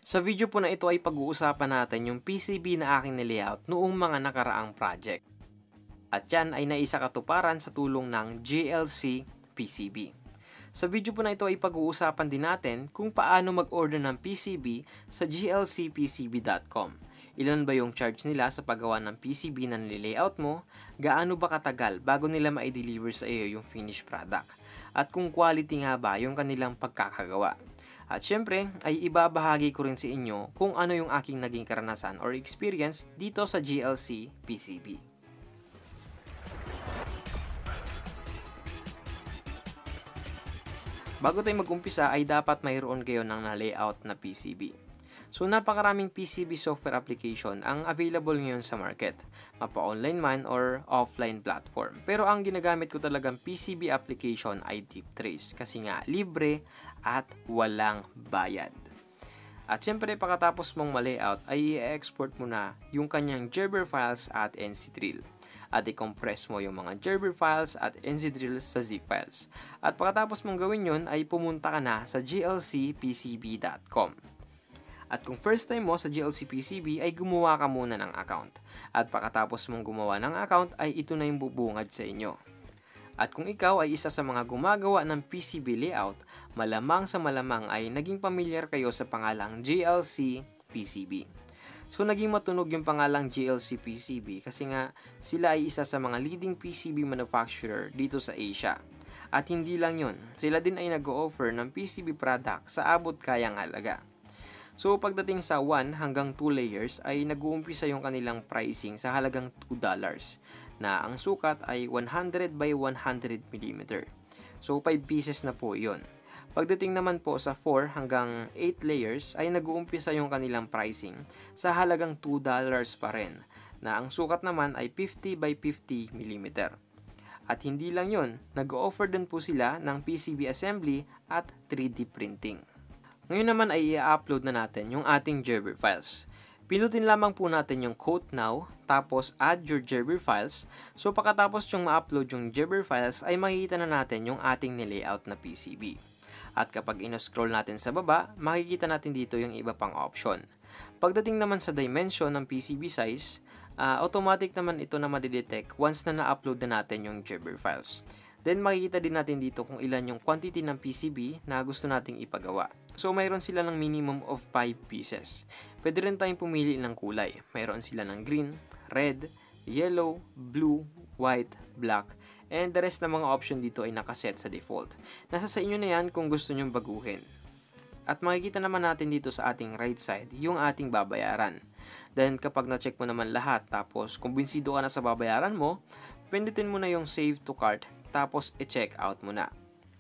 Sa video po na ito ay pag-uusapan natin yung PCB na aking nilayout noong mga nakaraang project. At yan ay naisakatuparan sa tulong ng GLC PCB. Sa video po na ito ay pag-uusapan din natin kung paano mag-order ng PCB sa glcpcb.com. Ilan ba yung charge nila sa paggawa ng PCB na nilayout mo, gaano ba katagal bago nila ma-deliver sa iyo yung finished product, at kung quality nga ba yung kanilang pagkakagawa. At syempre, ay ibabahagi ko rin sa inyo kung ano yung aking naging karanasan or experience dito sa GLC PCB. Bago tayo mag-umpisa ay dapat mayroon kayo ng na-layout na PCB. So napakaraming PCB software application ang available ngayon sa market, mapa-online man or offline platform. Pero ang ginagamit ko talagang PCB application ay DeepTrace kasi nga libre at walang bayad. At syempre pagkatapos mong ma-layout ay i-export mo na yung kanyang Gerber files at NC-Drill. At i-compress mo yung mga Gerber files at NC-Drill sa zip files. At pagkatapos mong gawin yun ay pumunta ka na sa glcpcb.com. At kung first time mo sa GLC PCB ay gumawa ka muna ng account. At pagkatapos mong gumawa ng account ay ito na yung bubungad sa inyo. At kung ikaw ay isa sa mga gumagawa ng PCB layout, malamang sa malamang ay naging pamilyar kayo sa pangalang GLC PCB. So naging matunog yung pangalang GLC PCB kasi nga sila ay isa sa mga leading PCB manufacturer dito sa Asia. At hindi lang yun, sila din ay nag-o-offer ng PCB product sa abot kayang halaga. So pagdating sa 1 hanggang 2 layers ay nag-uumpisa yung kanilang pricing sa halagang $2 na ang sukat ay 100 by 100 mm. So 5 pieces na po yon. Pagdating naman po sa 4 hanggang 8 layers ay nag-uumpisa yung kanilang pricing sa halagang $2 pa rin na ang sukat naman ay 50 by 50 mm. At hindi lang yon, nag-o-offer din po sila ng PCB assembly at 3D printing. Ngayon naman ay i-upload na natin yung ating Gerber files. Pinutin lamang po natin yung quote now, tapos add your Gerber files. So pagkatapos yung ma-upload yung Gerber files ay makikita na natin yung ating nilayout na PCB. At kapag ino-scroll natin sa baba, makikita natin dito yung iba pang option. Pagdating naman sa dimension ng PCB size, automatic naman ito na madidetect once na na-upload na natin yung Gerber files. Then makikita din natin dito kung ilan yung quantity ng PCB na gusto nating ipagawa. So mayroon sila ng minimum of 5 pieces. Pwede rin tayong pumili ng kulay. Mayroon sila ng green, red, yellow, blue, white, black, and the rest ng mga option dito ay nakaset sa default. Nasa sa inyo na yan kung gusto nyong baguhin. At makikita naman natin dito sa ating right side yung ating babayaran. Then kapag na-check mo naman lahat tapos kumbinsido ka na sa babayaran mo, pindutin mo na yung save to cart tapos i-check out mo na.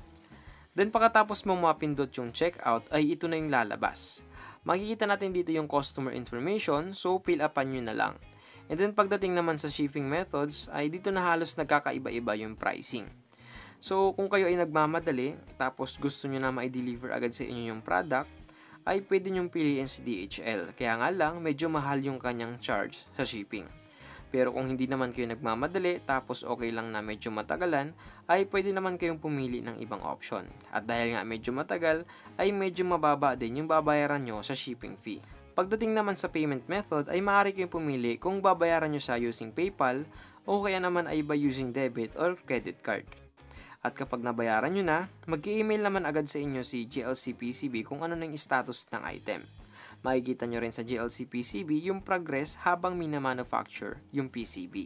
Then pagkatapos mong mapindot yung checkout ay ito na yung lalabas. Makikita natin dito yung customer information, so fill upan nyo na lang. And then pagdating naman sa shipping methods ay dito na halos nagkakaiba-iba yung pricing. So kung kayo ay nagmamadali tapos gusto nyo na ma-deliver agad sa inyo yung product, ay pwede nyong piliin si DHL. Kaya nga lang medyo mahal yung kanyang charge sa shipping. Pero kung hindi naman kayo nagmamadali tapos okay lang na medyo matagalan, ay pwede naman kayong pumili ng ibang option. At dahil nga medyo matagal, ay medyo mababa din yung babayaran nyo sa shipping fee. Pagdating naman sa payment method, ay maaari kayong pumili kung babayaran nyo sa using PayPal o kaya naman ay by using debit or credit card. At kapag nabayaran nyo na, mag-i-email naman agad sa inyo si GLC PCB kung ano ng status ng item. Makikita nyo rin sa GLC PCB yung progress habang minamanufacture yung PCB.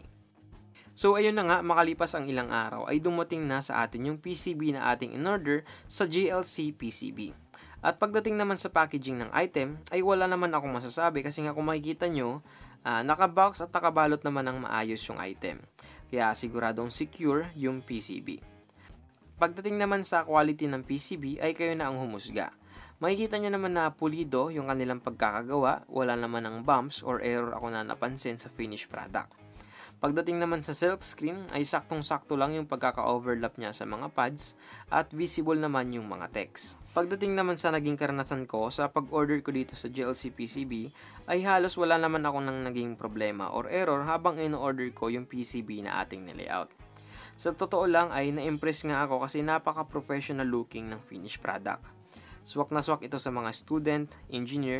So ayun na nga, makalipas ang ilang araw ay dumating na sa atin yung PCB na ating in-order sa GLC PCB. At pagdating naman sa packaging ng item ay wala naman akong masasabi kasi nga kung makikita nyo, nakabox at nakabalot naman ng maayos yung item. Kaya siguradong secure yung PCB. Pagdating naman sa quality ng PCB ay kayo na ang humusga. Makikita nyo naman na pulido yung kanilang pagkakagawa, wala naman ng bumps or error ako na napansin sa finished product. Pagdating naman sa silk screen ay saktong-sakto lang yung pagkaka-overlap niya sa mga pads at visible naman yung mga text. Pagdating naman sa naging karanasan ko sa pag-order ko dito sa GLC PCB ay halos wala naman ako nang naging problema or error habang ino-order ko yung PCB na ating nilayout. Sa totoo lang ay na-impress nga ako kasi napaka-professional looking ng finished product. Swak na swak ito sa mga student, engineer,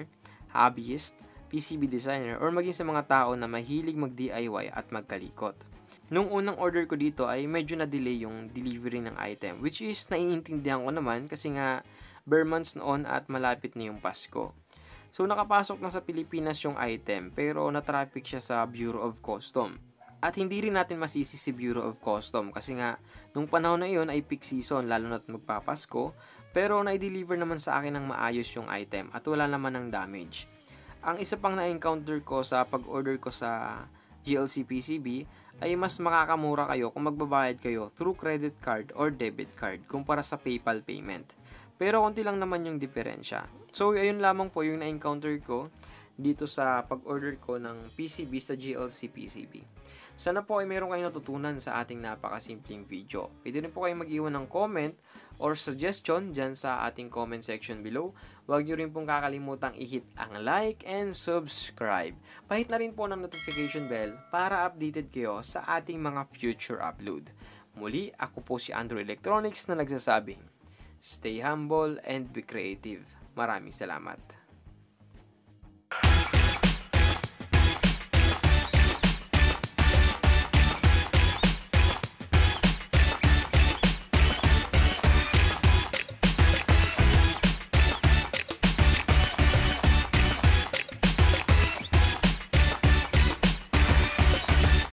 hobbyist, PCB designer, or maging sa mga tao na mahilig mag-DIY at magkalikot. Nung unang order ko dito ay medyo na-delay yung delivery ng item, which is naiintindihan ko naman kasi nga bare months noon at malapit na yung Pasko. So nakapasok na sa Pilipinas yung item pero na-traffic siya sa Bureau of Custom. At hindi rin natin masisi si Bureau of Custom kasi nga nung panahon na iyon ay peak season lalo na't magpapasko, pero na-deliver naman sa akin ng maayos yung item at wala naman ng damage. Ang isa pang na-encounter ko sa pag-order ko sa GLC PCB ay mas makakamura kayo kung magbabayad kayo through credit card or debit card kumpara sa PayPal payment. Pero konti lang naman yung diferensya. So ayun lamang po yung na-encounter ko dito sa pag-order ko ng PCB sa GLC PCB. Sana po ay mayroon kayong natutunan sa ating napakasimpleng video. Pwede rin po kayong mag-iwan ng comment or suggestion dyan sa ating comment section below. Huwag nyo rin pong kakalimutang i-hit ang like and subscribe. Pahit na rin po ng notification bell para updated kayo sa ating mga future upload. Muli, ako po si Andrew Electronics na nagsasabing, stay humble and be creative. Maraming salamat.